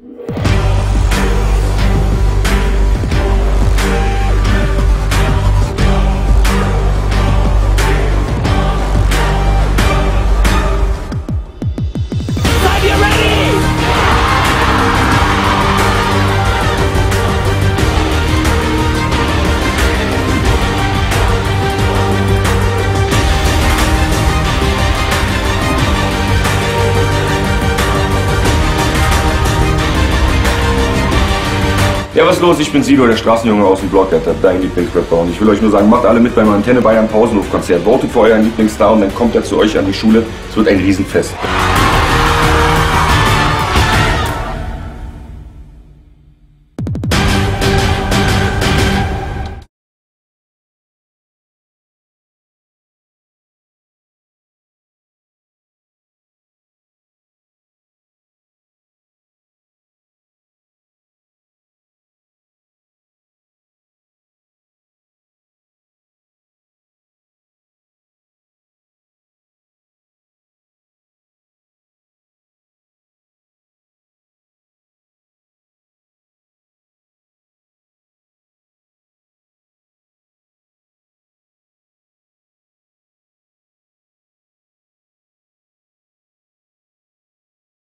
Ja, was ist los? Ich bin Sido, der Straßenjunge aus dem Block, dein Lieblingsrapper. Und ich will euch nur sagen, macht alle mit beim Antenne Bayern Pausenhofkonzert. Votet für euren Lieblingsstar und dann kommt er zu euch an die Schule. Es wird ein Riesenfest.